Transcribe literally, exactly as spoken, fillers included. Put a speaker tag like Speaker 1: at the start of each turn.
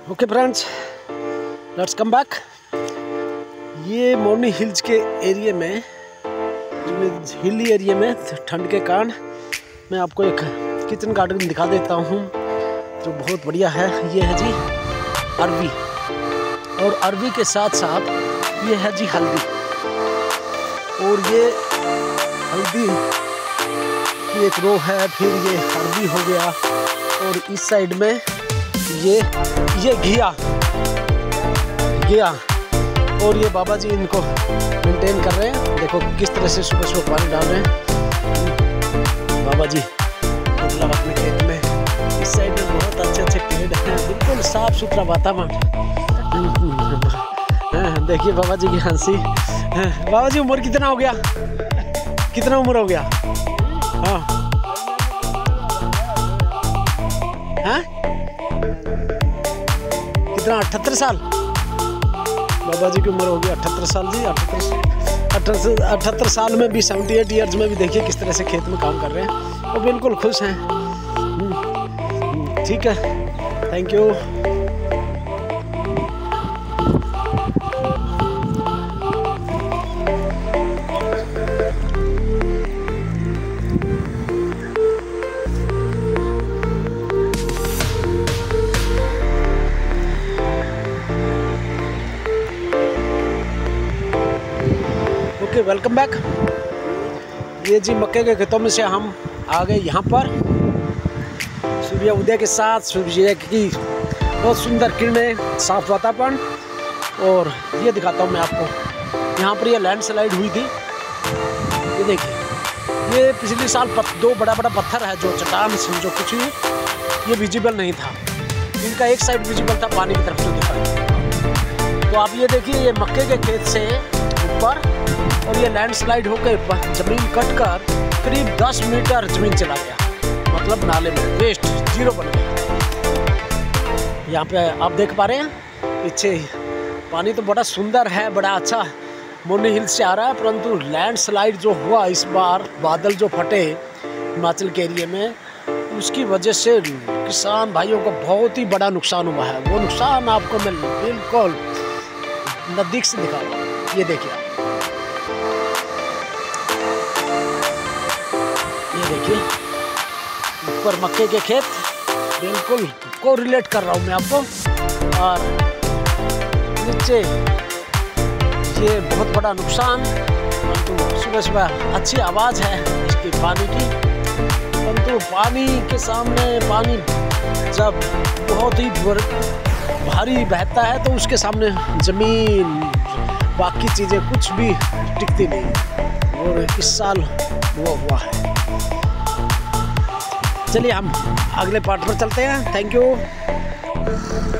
Speaker 1: Okay friends, let's come back. ये Morni hills के area में, हिली एरिया में ठंड के कारण मैं आपको एक किचन गार्डन दिखा देता हूँ जो बहुत बढ़िया है। ये है जी अरवी, और अरवी के साथ साथ ये है जी हल्दी। और ये हल्दी की एक रो है, फिर ये अरवी हो गया, और इस साइड में ये ये घिया घिया और ये बाबा जी इनको मेंटेन कर रहे हैं। देखो किस तरह से सुबह सुबह पानी डाल रहे हैं बाबा जी, मतलब अपने खेत में। इस साइड में बहुत अच्छे अच्छे पेड़ हैं, बिल्कुल साफ सुथरा वातावरण। देखिए बाबा जी की हंसी। बाबा जी उम्र कितना हो गया, कितना उम्र हो गया? हाँ हाँ कितना? अठहत्तर साल बाबा जी की उम्र होगी। अठहत्तर साल जी, अठहत्तर अठहत्तर साल में भी, सेवेंटी एट ईयर्स में भी देखिए किस तरह से खेत में काम कर रहे हैं, वो बिल्कुल खुश हैं। ठीक है, thank you. Okay, welcome back. ये जी मक्के के खेतों में से हम आ गए यहाँ पर सूर्य उदय के साथ, सूर्य की बहुत सुंदर किरणें, साफ वातावरण। और ये दिखाता हूँ मैं आपको, यहाँ पर ये लैंडस्लाइड हुई थी। ये देखिए, ये पिछले साल पत, दो बड़ा बड़ा पत्थर है जो चट्टान समझो कुछ ही, ये विजिबल नहीं था। इनका एक साइड विजिबल था पानी की तरफ से दिखा। तो आप ये देखिए, ये मक्के के खेत से ऊपर, और ये लैंडस्लाइड होकर जमीन कटकर करीब दस मीटर जमीन चला गया, मतलब नाले में वेस्ट जीरो बन गया। यहाँ पे आप देख पा रहे हैं पीछे पानी तो बड़ा सुंदर है, बड़ा अच्छा मोरनी हिल्स से आ रहा है। परंतु लैंडस्लाइड जो हुआ इस बार, बादल जो फटे हिमाचल के एरिया में, उसकी वजह से किसान भाइयों को बहुत ही बड़ा नुकसान हुआ है। वो नुकसान आपको मैं बिल्कुल नज़दीक से दिखा रहा हूँ। ये देखिए, ये देखिए ऊपर मक्के के खेत, बिल्कुल को रिलेट कर रहा हूँ मैं आपको। और नीचे ये बहुत बड़ा नुकसान। परंतु सुबह सुबह अच्छी आवाज़ है इसकी पानी की, परंतु पानी के सामने, पानी जब बहुत ही भारी बहता है तो उसके सामने ज़मीन, बाकी चीज़ें कुछ भी टिकती नहीं। और इस साल वो हुआ है। चलिए हम अगले पार्ट पर चलते हैं। Thank you.